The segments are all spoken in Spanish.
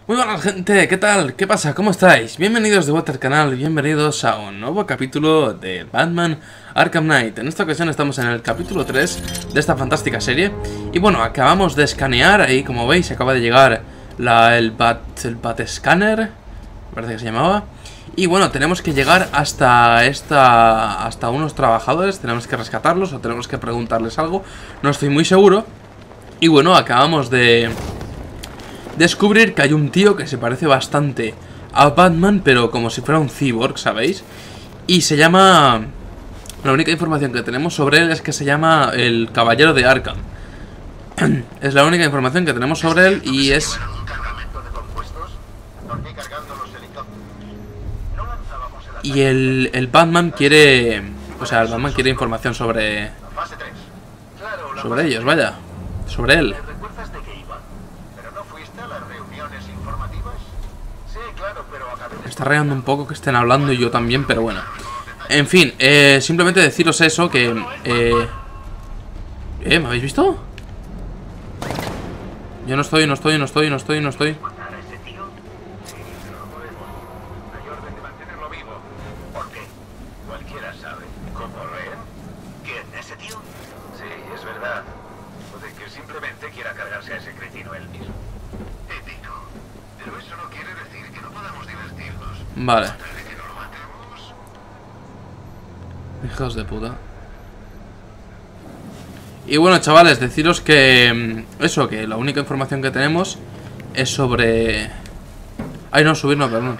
Muy buenas gente, ¿qué tal? ¿Qué pasa? ¿Cómo estáis? Bienvenidos de vuelta al canal, bienvenidos a un nuevo capítulo de Batman Arkham Knight. En esta ocasión estamos en el capítulo 3 de esta fantástica serie. Y bueno, acabamos de escanear, ahí como veis acaba de llegar el Bat Scanner, me parece que se llamaba. Y bueno, tenemos que llegar hasta unos trabajadores, tenemos que rescatarlos o tenemos que preguntarles algo, no estoy muy seguro. Y bueno, acabamos de descubrir que hay un tío que se parece bastante a Batman, pero como si fuera un cyborg, ¿sabéis? Y se llama... La única información que tenemos sobre él es que se llama el Caballero de Arkham. Es la única información que tenemos sobre él y es... Y el Batman quiere... O sea, el Batman quiere información sobre ellos, vaya. Sobre él. Me está rayando un poco que estén hablando y yo también, pero bueno. En fin, simplemente deciros eso, que... ¿me habéis visto? Yo no estoy. Vale. Hijos de puta. Y bueno, chavales, deciros que... Eso, que la única información que tenemos es sobre... Ay, no, subir no, perdón.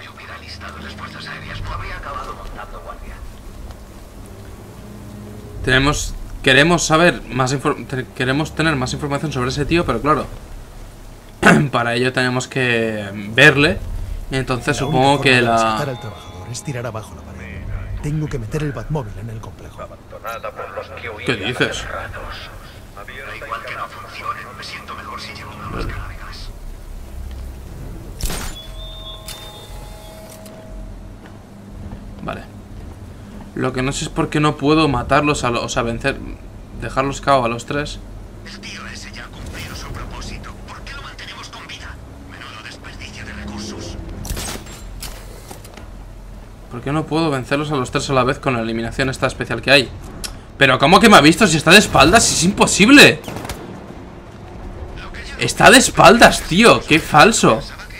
Queremos saber más queremos tener más información sobre ese tío, pero claro, para ello tenemos que verle. Entonces supongo que la... al trabajador es tirar abajo la pared. Tengo que meter el Batmóvil en el complejo. ¿Qué dices? Vale. Lo que no sé es por qué no puedo matarlos a los... O sea, vencer... Dejarlos cao a los tres. El tío ese ya ha cumplido su propósito. ¿Por qué lo mantenemos con vida? Menudo desperdicio de recursos. ¿Por qué no puedo vencerlos a los tres a la vez con la eliminación esta especial que hay? Pero ¿cómo que me ha visto si está de espaldas? ¡Es imposible! Está de espaldas, tío. ¡Qué falso!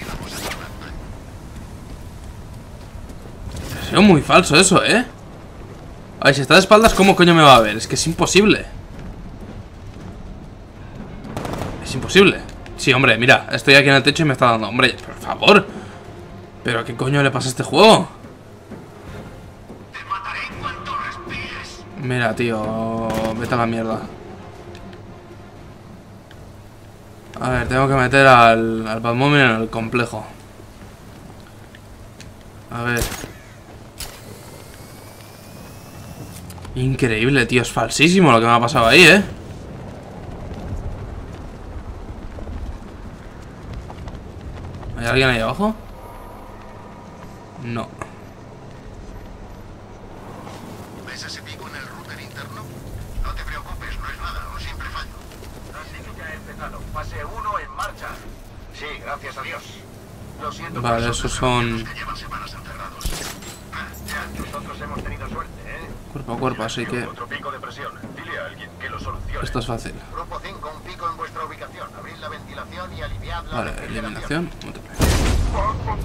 Ha sido muy falso eso, ¿eh? A ver, si está de espaldas, ¿cómo coño me va a ver? Es que es imposible. Es imposible. Sí, hombre, mira, estoy aquí en el techo y me está dando. Hombre, por favor. ¿Pero qué coño le pasa a este juego? Mira, tío, vete a la mierda. A ver, tengo que meter al Batmóvil en el complejo. A ver. Increíble, tío, es falsísimo lo que me ha pasado ahí, ¿eh? ¿Hay alguien ahí abajo? No. ¿Ves ese pico en el router interno? No te preocupes, no es nada, un simple fallo. Así que ya he empezado. Fase 1 en marcha. Sí, gracias a Dios. Lo siento. Vale, esos son... Que llevan semanas encerrados. Ya, nosotros hemos tenido suerte, ¿eh? Cuerpo a cuerpo, así que... Otro pico de presión. Dile a alguien que lo solucione. Esto es fácil. Grupo 5, un pico en vuestra ubicación. Abrid la ventilación y aliviad la Vale, refrigeración. eliminación.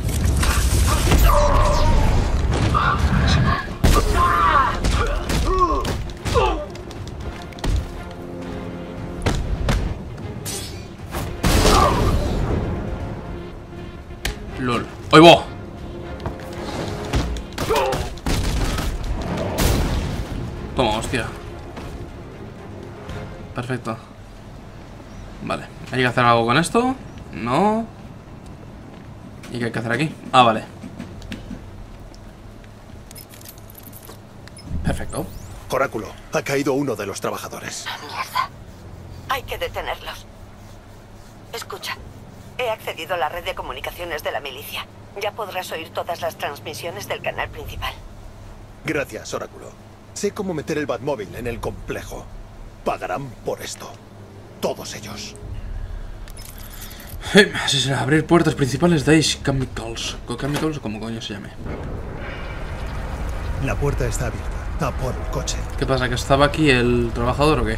LOL. ¡Ahí va! Toma, hostia. Perfecto. Vale, hay que hacer algo con esto. No. ¿Y qué hay que hacer aquí? Ah, vale. Perfecto. Oráculo, ha caído uno de los trabajadores. Mierda. Hay que detenerlos. Escucha, he accedido a la red de comunicaciones de la milicia. Ya podrás oír todas las transmisiones del canal principal. Gracias, Oráculo. Sé cómo meter el Batmóvil en el complejo. Pagarán por esto. Todos ellos. Así será, abrir puertas principales de Ace Chemicals. Chemicals o como coño se llame. La puerta está abierta. A por el coche. ¿Qué pasa? ¿Que estaba aquí el trabajador o qué?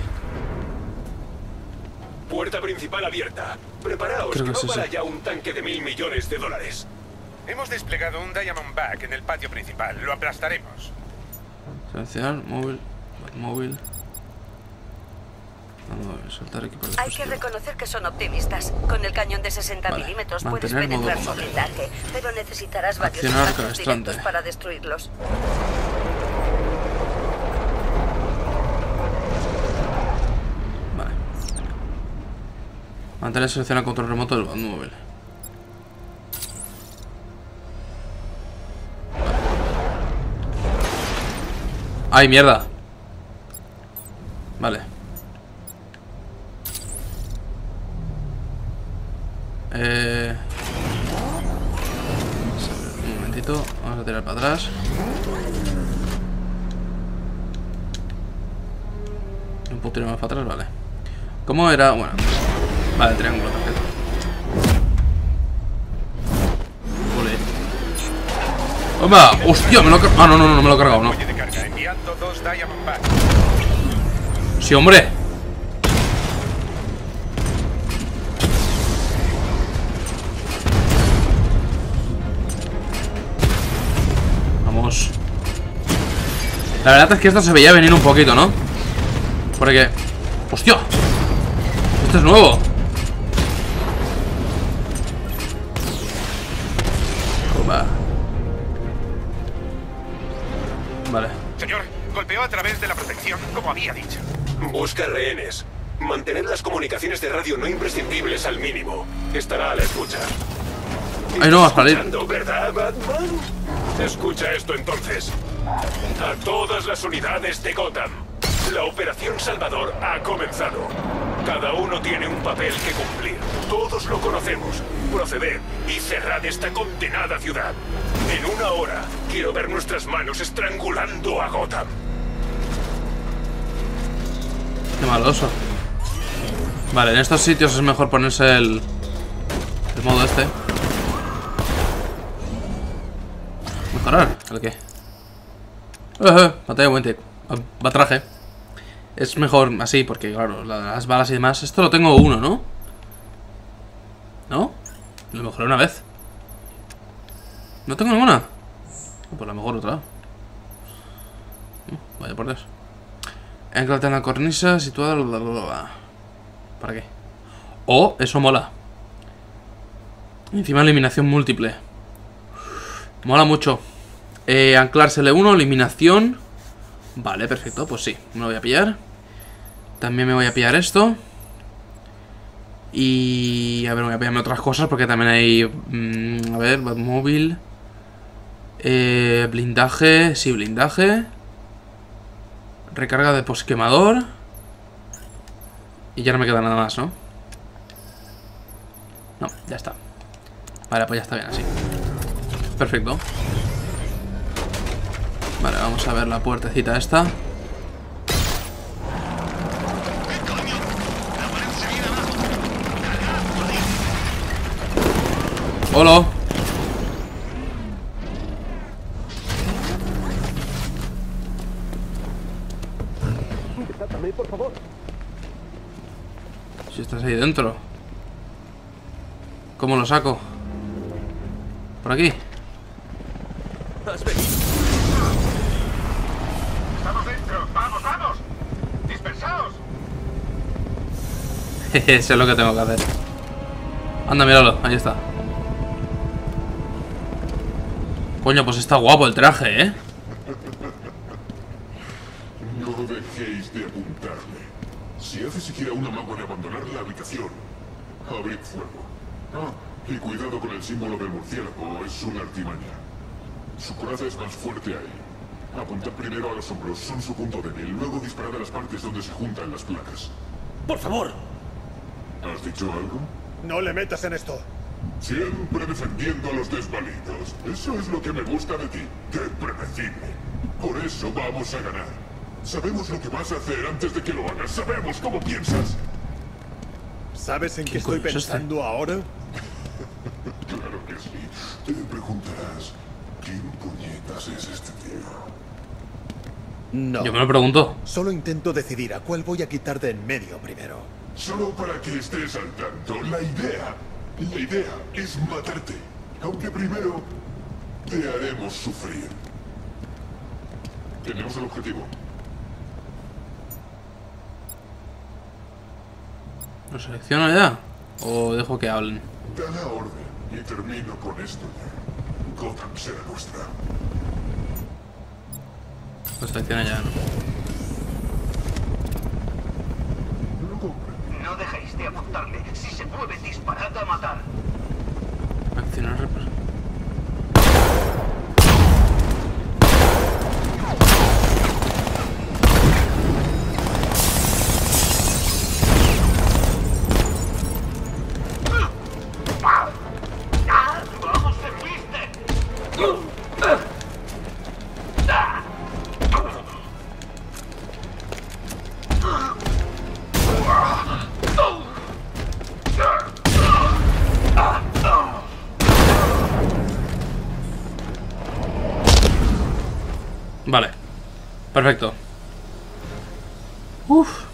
Puerta principal abierta. Preparaos, Creo que que no sí, para sí. ya un tanque de $1.000 millones. Hemos desplegado un Diamondback en el patio principal. Lo aplastaremos. Seleccionar, móvil, móvil. Soltar equipo de Hay que reconocer que son optimistas. Con el cañón de 60 Vale. milímetros puedes Mantener modo penetrar su combate. blindaje, pero necesitarás varios Accionar impactos cabestrante. directos para destruirlos. Vale. Mantener seleccionado control remoto del móvil. ¡Ay, mierda! Vale. Un momentito. Vamos a tirar para atrás. Un poquito más para atrás, vale. ¿Cómo era? Bueno. Vale, triángulo, perfecto. Ole. ¡Homba! ¡Hostia! Me lo he cargado. Ah, no, no me lo he cargado, no. Muelle de carga, enviando 2 Diamondback. ¡Sí, hombre! Vamos. La verdad es que esto se veía venir un poquito, ¿no? Porque... ¡Hostia! Esto es nuevo. Opa. Vale. Señor, golpeó a través de la protección, como había dicho. Busca rehenes. Mantener las comunicaciones de radio no imprescindibles al mínimo. Estará a la escucha. Ay, no, va a salir. ¿Escuchando, verdad, Batman? Escucha esto entonces. A todas las unidades de Gotham. La Operación Salvador ha comenzado. Cada uno tiene un papel que cumplir. Todos lo conocemos. Proceded y cerrad esta condenada ciudad. En 1 hora quiero ver nuestras manos estrangulando a Gotham. Qué maloso. Vale, en estos sitios es mejor ponerse el modo este. Mejorar, ¿el qué? Batalla Wentic. Batraje. Es mejor así, porque claro, las balas y demás. Esto lo tengo 1, ¿no? ¿No? Lo mejoré una vez. ¿No tengo ninguna? Pues la mejor otra. Vaya por Dios. Anclate en la cornisa situada. ¿Para qué? Oh, eso mola. Encima eliminación múltiple. Mola mucho. Anclarse L1, eliminación. Vale, perfecto, pues sí, me lo voy a pillar. También me voy a pillar esto. Y... a ver, voy a pillarme otras cosas porque también hay... a ver, Batmóvil. Blindaje, sí, blindaje. Recarga de posquemador. Y ya no me queda nada más, ¿no? No, ya está. Vale, pues ya está bien así. Perfecto. Vale, vamos a ver la puertecita esta. ¡Hola! Por favor. Si estás ahí dentro. ¿Cómo lo saco? ¿Por aquí? ¡Estamos dentro! ¡Vamos, vamos! ¡Dispersaos! Eso es lo que tengo que hacer. Anda, míralo, ahí está. Coño, pues está guapo el traje, ¿eh? No dejéis de apuntarle. Si hace siquiera una amago de abandonar la habitación, abrid fuego. Ah, y cuidado con el símbolo del murciélago, es una artimaña. Su coraza es más fuerte ahí. Apuntad primero a los hombros, son su punto débil. Luego disparad a las partes donde se juntan las placas. Por favor. ¿Has dicho algo? No le metas en esto. Siempre defendiendo a los desvalidos. Eso es lo que me gusta de ti. ¡Qué predecible! Por eso vamos a ganar. Sabemos lo que vas a hacer antes de que lo hagas. Sabemos cómo piensas. ¿Sabes en qué estoy coño es este? pensando ahora? Claro que sí. Te preguntarás, ¿quién puñetas es este tío? No. Yo me lo pregunto. Solo intento decidir a cuál voy a quitar de en medio primero. Solo para que estés al tanto, la idea es matarte. Aunque primero te haremos sufrir. Tenemos el objetivo. ¿Lo selecciono ya? ¿O dejo que hablen? Da la orden y termino con esto ya. Gotham será nuestra. Lo selecciono ya, ¿no? Lo comprendo. No dejéis de apuntarle. Si se mueve, disparad a matar. Accionar repos. ¡Vamos, se viste! Vale. Perfecto. Uf.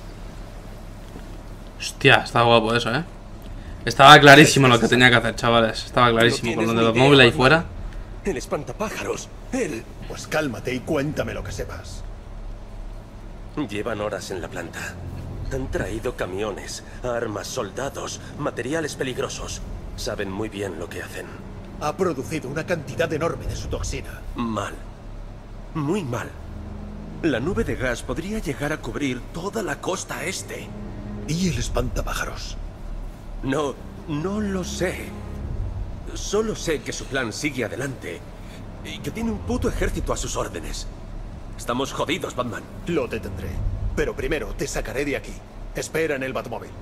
Hostia, estaba guapo eso, ¿eh? Estaba clarísimo lo que tenía que hacer, chavales. Estaba clarísimo. Con lo de los móviles ahí fuera. El espantapájaros. Él. Pues cálmate y cuéntame lo que sepas. Llevan horas en la planta. Han traído camiones, armas, soldados, materiales peligrosos. Saben muy bien lo que hacen. Ha producido una cantidad enorme de su toxina. Mal. Muy mal. La nube de gas podría llegar a cubrir toda la costa este. ¿Y el espantapájaros? No lo sé. Solo sé que su plan sigue adelante y que tiene un puto ejército a sus órdenes. Estamos jodidos, Batman. Lo detendré. Pero primero te sacaré de aquí. Espera en el Batmóvil.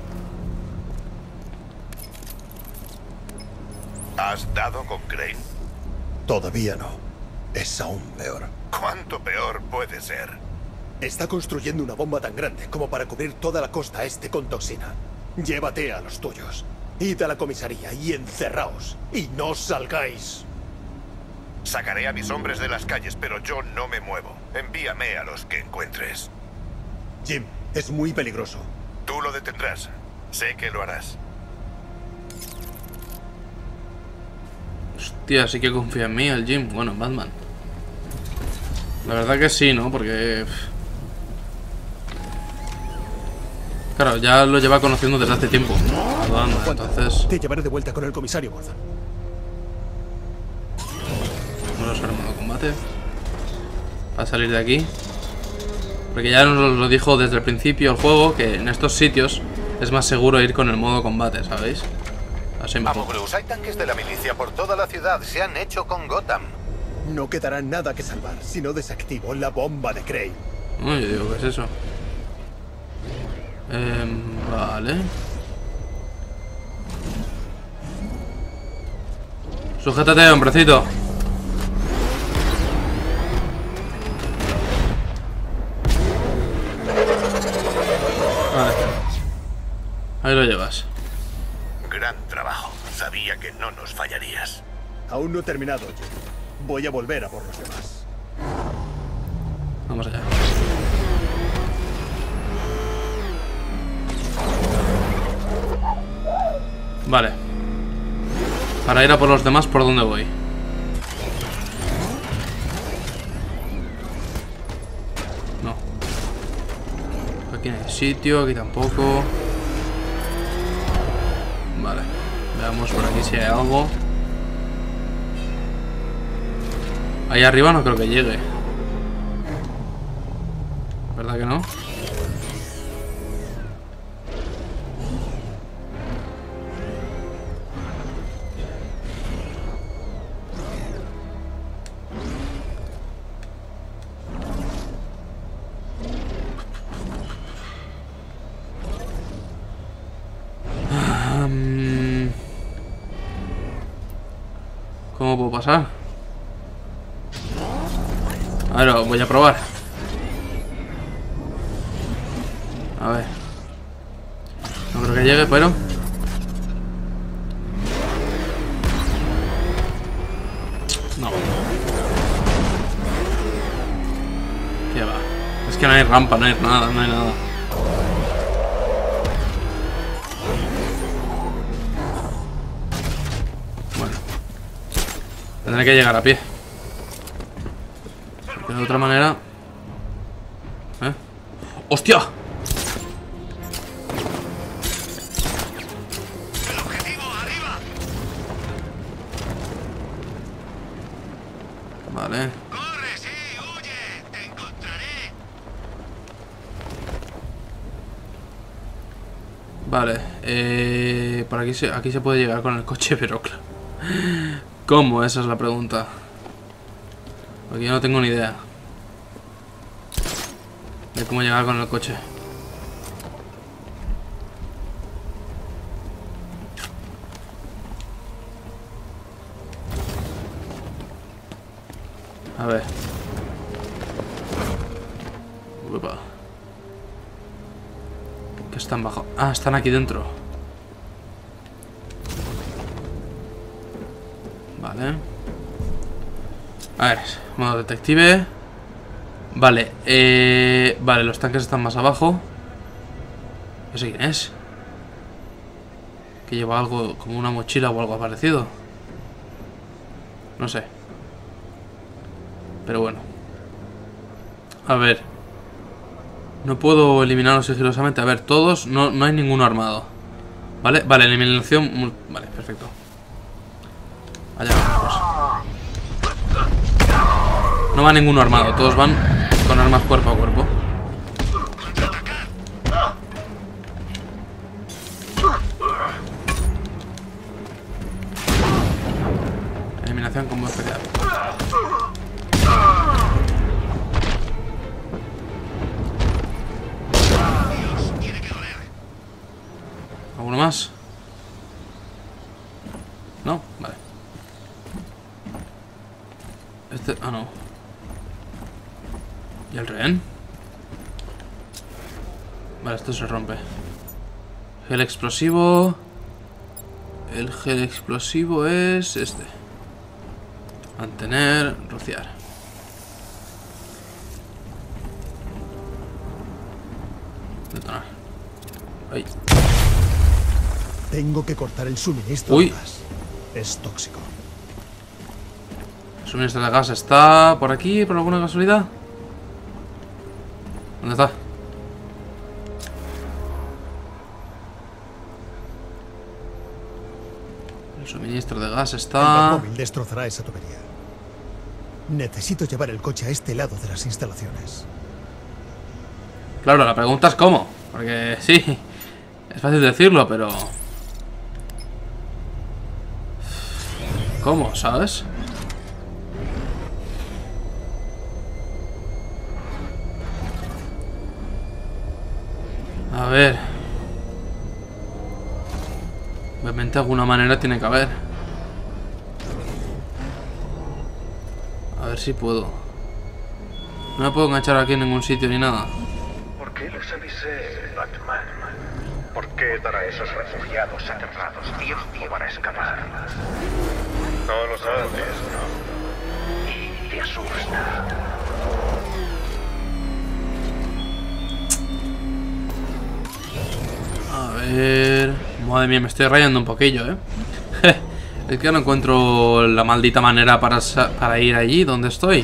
¿Has dado con Crane? Todavía no. Es aún peor. ¿Cuánto peor puede ser? Está construyendo una bomba tan grande como para cubrir toda la costa este con toxina. Llévate a los tuyos. Id a la comisaría y encerraos. Y no salgáis. Sacaré a mis hombres de las calles, pero yo no me muevo. Envíame a los que encuentres. Jim, es muy peligroso. Tú lo detendrás. Sé que lo harás. Hostia, sí que confía en mí el Jim. Bueno, en Batman. La verdad que sí, ¿no? Porque... Claro, ya lo lleva conociendo desde hace tiempo. Entonces... Te llevaré de vuelta con el comisario Gordon. Vamos a usar modo combate. Para salir de aquí. Porque ya nos lo dijo desde el principio el juego, que en estos sitios es más seguro ir con el modo combate, ¿sabéis? Así Amo mejor. Bruce, hay tanques de la milicia por toda la ciudad. Se han hecho con Gotham. No quedará nada que salvar si no desactivo la bomba de Crane. No, yo digo, ¿qué es eso? Vale. Sujétate, hombrecito. Vale. Ahí lo llevas. Gran trabajo. Sabía que no nos fallarías. Aún no he terminado, Jim. Voy a volver a por los demás. Vamos allá. Vale. Para ir a por los demás, ¿por dónde voy? No. Aquí no hay sitio, aquí tampoco. Vale. Veamos por aquí si hay algo. Ahí arriba no creo que llegue. ¿Verdad que no? ¿Cómo puedo pasar? A ver, voy a probar. A ver. No creo que llegue, pero... No. ¿Qué va? Es que no hay rampa, no hay nada, no hay nada. Bueno. Tendré que llegar a pie. Pero de otra manera... ¿Eh? ¡Hostia! Vale. ¡Corre, sí! ¡Huye! ¡Te encontraré! Vale, por aquí se puede llegar con el coche, pero claro. ¿Cómo? Esa es la pregunta. Porque yo no tengo ni idea de cómo llegar con el coche. A ver. Uepa. ¿Qué están bajo? Ah, están aquí dentro. Vale. A ver, modo detective. Vale, vale, los tanques están más abajo. No sé quién es. Que lleva algo, como una mochila o algo parecido. No sé. Pero bueno. A ver. No puedo eliminarlos sigilosamente. A ver, todos, no hay ninguno armado. Vale, vale, eliminación. Vale, perfecto. Allá vamos. No va ninguno armado, todos van con armas cuerpo a cuerpo. Eliminación combo especial. ¿Alguno más? ¿No? Vale. Ah, no. ¿Y el rehén? Vale, esto se rompe. Gel explosivo. El gel explosivo es este. Mantener, rociar. Detonar. Ahí. Tengo que cortar el suministro. Uy. de gas. Es tóxico. El suministro de gas está por aquí, por alguna casualidad. ¿Dónde está? El suministro de gas El está... móvil destrozará esa tubería. Necesito llevar el coche a este lado de las instalaciones. Claro, la pregunta es cómo. Porque sí, es fácil decirlo, pero... ¿Cómo? ¿Sabes? A ver. Obviamente de alguna manera tiene que haber. A ver si puedo. No me puedo enganchar aquí en ningún sitio ni nada. ¿Por qué les avisé, Batman? ¿Por qué dar a esos refugiados aterrados tiempo para escapar? No lo sabes, ¿no? Y te asusta. A ver... Madre mía, me estoy rayando un poquillo, ¿eh? Es que no encuentro la maldita manera para ir allí donde estoy.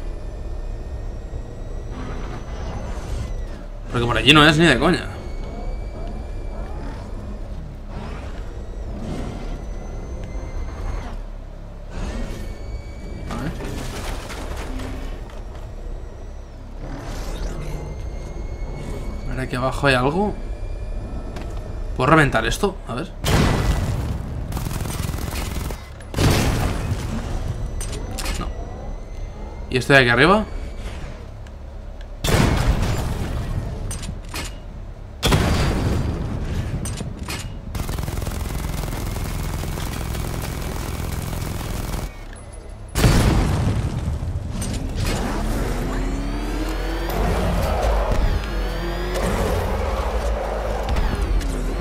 Porque por allí no es ni de coña. A ver. A ver, aquí abajo hay algo. ¿Puedo reventar esto? A ver. No. ¿Y esto de aquí arriba?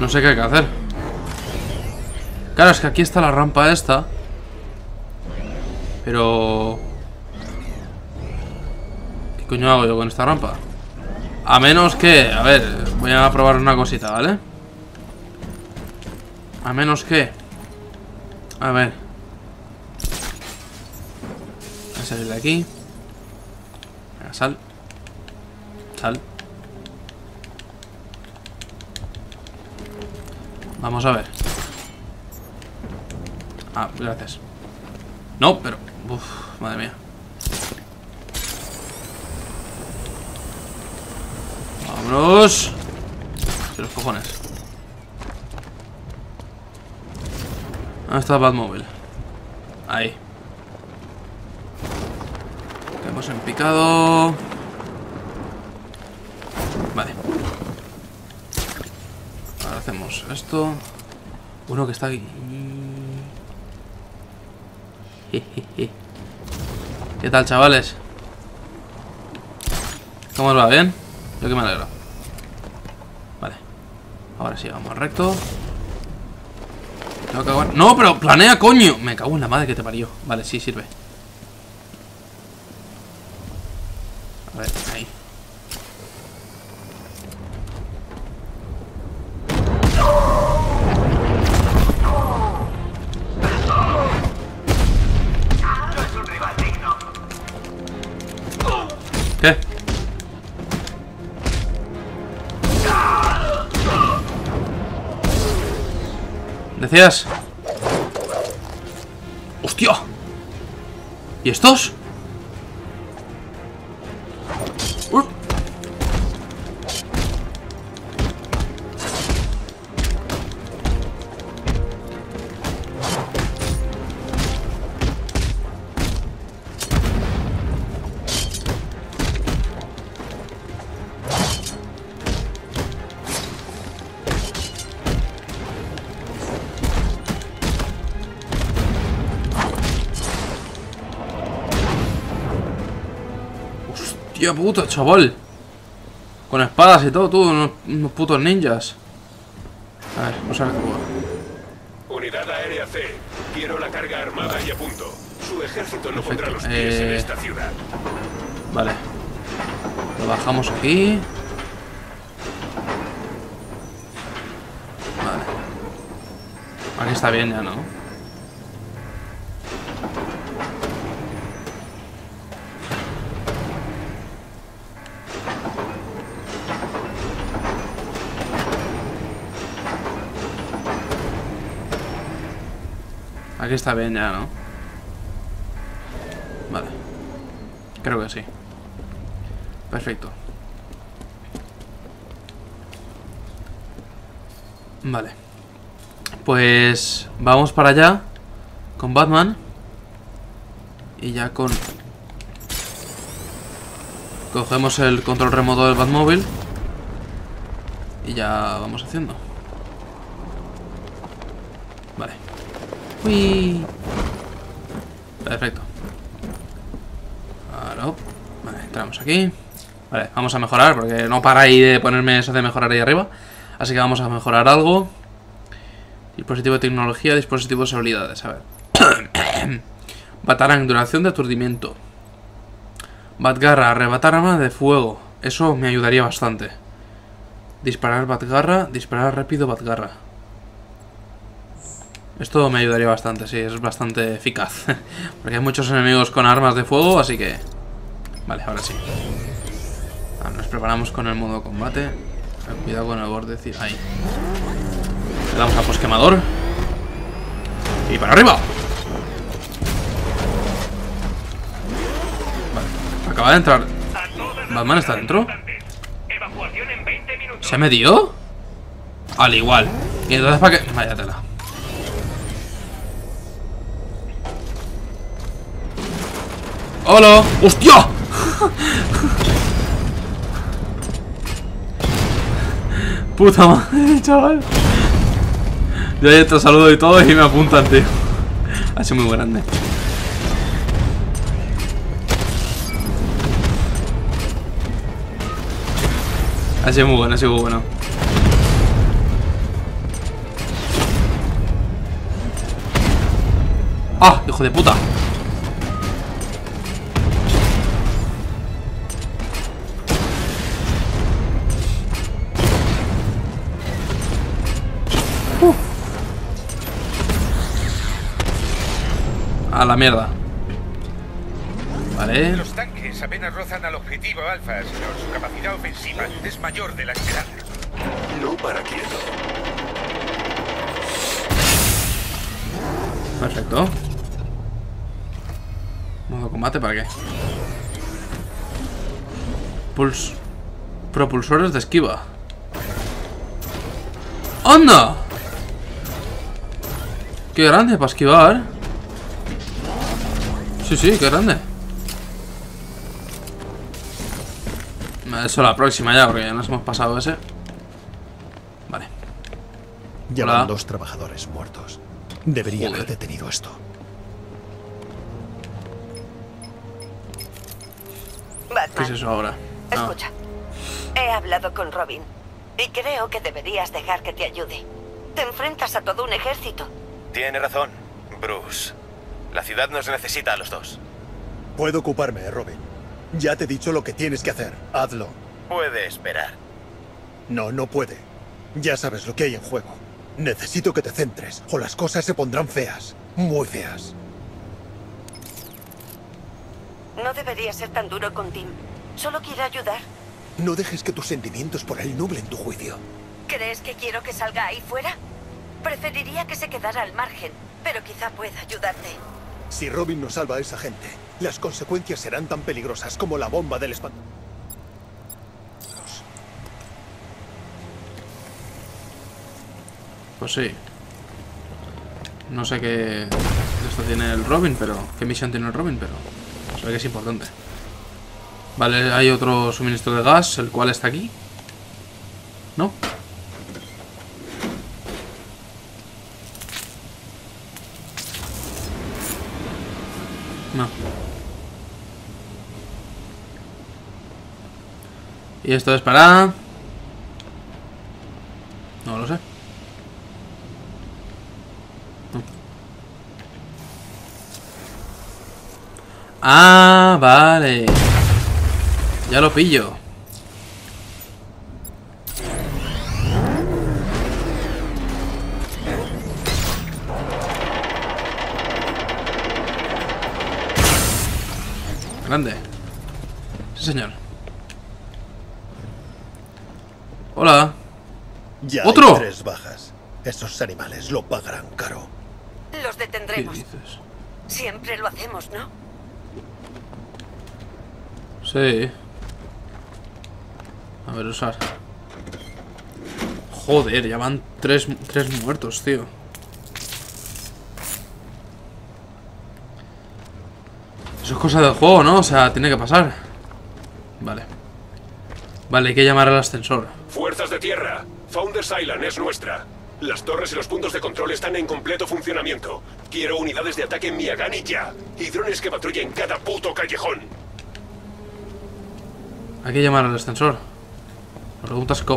No sé qué hay que hacer. Claro, es que aquí está la rampa esta. Pero... ¿qué coño hago yo con esta rampa? A menos que... a ver, voy a probar una cosita, ¿vale? A menos que... a ver. Voy a salir de aquí. Venga, sal. Sal. Vamos a ver. Ah, gracias. No, pero... uf, madre mía. Vámonos. De los cojones. ¿Dónde está el Batmóvil? Ahí. Caemos en picado. Vale. Ahora hacemos esto. Uno que está aquí. ¿Qué tal, chavales? ¿Cómo os va? ¿Bien? Yo que me alegro. Vale. Ahora sí, vamos recto. Tengo que acabar. ¡No, pero planea, coño! Me cago en la madre que te parió. Vale, sí, sirve. A ver, ahí. ¿Qué? ¿Decías? ¡Hostia! ¿Y estos? ¡Hostia puta, chaval! Con espadas y todo, tú, unos putos ninjas. A ver, vamos a ver cómo va. Unidad aérea C. Quiero la carga armada y a punto. Su ejército no pondrá los pies en esta ciudad. Vale. Lo bajamos aquí. Vale. Aquí está bien ya, ¿no? Aquí está bien ya, ¿no? Vale. Creo que sí. Perfecto. Vale. Pues vamos para allá con Batman. Y ya con... cogemos el control remoto del Batmóvil. Y ya vamos haciendo. Vale. Uy. Perfecto. Ahora, vale, entramos aquí. Vale, vamos a mejorar porque no para ahí de ponerme eso de mejorar ahí arriba. Así que vamos a mejorar algo. Dispositivo de tecnología, dispositivos de habilidades. A ver. Batarang, duración de aturdimiento. Batgarra, arrebatar arma de fuego. Eso me ayudaría bastante. Disparar Batgarra, disparar rápido Batgarra. Esto me ayudaría bastante, sí, es bastante eficaz. Porque hay muchos enemigos con armas de fuego, así que... Vale, ahora sí. Ahora nos preparamos con el modo combate. Cuidado con el borde, ahí. Le damos a posquemador. Y para arriba. Vale, acaba de entrar. ¿Batman está dentro? ¿Se me dio? Al igual. Y entonces para qué... Vaya tela. ¡Hola! ¡Hostia! Puta madre, chaval. Yo ya te saludo y todo y me apuntan, tío. Ha sido muy grande. Ha sido muy bueno, ha sido muy bueno. ¡Ah, hijo de puta! A la mierda. Vale. Los tanques apenas rozan al objetivo Alfa, señor. Su capacidad ofensiva es mayor de la esperada. No para quieto. Perfecto. Modo combate, ¿para qué? Propulsores de esquiva. ¡Anda! ¡Qué grande para esquivar! Sí, sí, qué grande. Eso la próxima ya, porque ya nos hemos pasado ese. Vale. Llevan Hola. 2 trabajadores muertos. Debería Joder. haber detenido esto. Batman, ¿Qué es eso ahora? Ah, escucha. He hablado con Robin y creo que deberías dejar que te ayude. Te enfrentas a todo un ejército. Tiene razón, Bruce. La ciudad nos necesita a los dos. Puedo ocuparme, Robin. Ya te he dicho lo que tienes que hacer. Hazlo. Puede esperar. No, no puede. Ya sabes lo que hay en juego. Necesito que te centres, o las cosas se pondrán feas. Muy feas. No debería ser tan duro con Tim. Solo quiere ayudar. No dejes que tus sentimientos por él nublen tu juicio. ¿Crees que quiero que salga ahí fuera? Preferiría que se quedara al margen, pero quizá pueda ayudarte. Si Robin no salva a esa gente, las consecuencias serán tan peligrosas como la bomba del espanto. pues sí. No sé qué esto tiene el Robin, pero... ¿Qué misión tiene el Robin? Pero... se ve que es importante. Vale, hay otro suministro de gas, el cual está aquí. ¿No? No. ¿Y esto es para...? No lo sé. No. Ah, vale. Ya lo pillo. Grande. Sí, señor. Hola. Ya ¡Otro! hay 3 bajas. Esos animales lo pagarán caro. Los ¿Qué detendremos. dices? Siempre lo hacemos, ¿no? Sí. A ver, usar. Joder, ya van 3 muertos, tío. Eso es cosa del juego, ¿no? O sea, tiene que pasar. Vale. Vale, hay que llamar al ascensor. Fuerzas de tierra. Founders Island es nuestra. Las torres y los puntos de control están en completo funcionamiento. Quiero unidades de ataque en Miagani ya. Y drones que patrullen cada puto callejón. Hay que llamar al ascensor. La pregunta es cómo.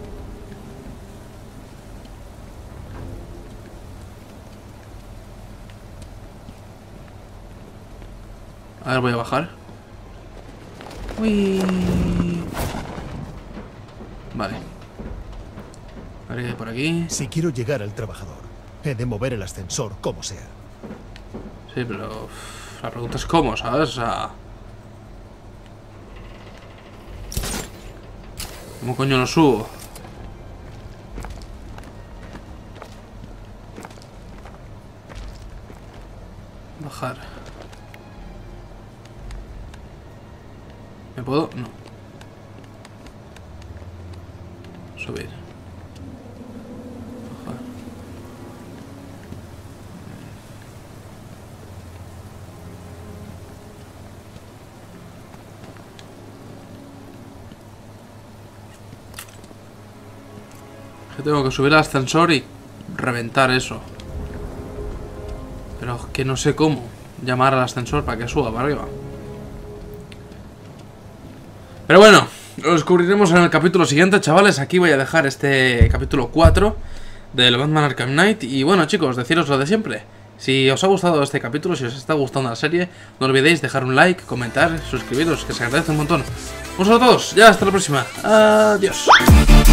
A ver, voy a bajar. Uy. Vale. A ver qué hay por aquí. Si quiero llegar al trabajador, he de mover el ascensor como sea. Sí, pero la pregunta es cómo, ¿sabes? O sea... ¿cómo coño lo subo? Bajar. ¿Me puedo? No. Subir. Bajar. Que tengo que subir al ascensor y reventar eso. Pero que no sé cómo llamar al ascensor para que suba para arriba. Pero bueno, lo descubriremos en el capítulo siguiente, chavales. Aquí voy a dejar este capítulo 4 del Batman Arkham Knight. Y bueno, chicos, deciros lo de siempre. Si os ha gustado este capítulo, si os está gustando la serie, no olvidéis dejar un like, comentar, suscribiros, que se agradece un montón. Un saludo a todos, ya hasta la próxima. Adiós.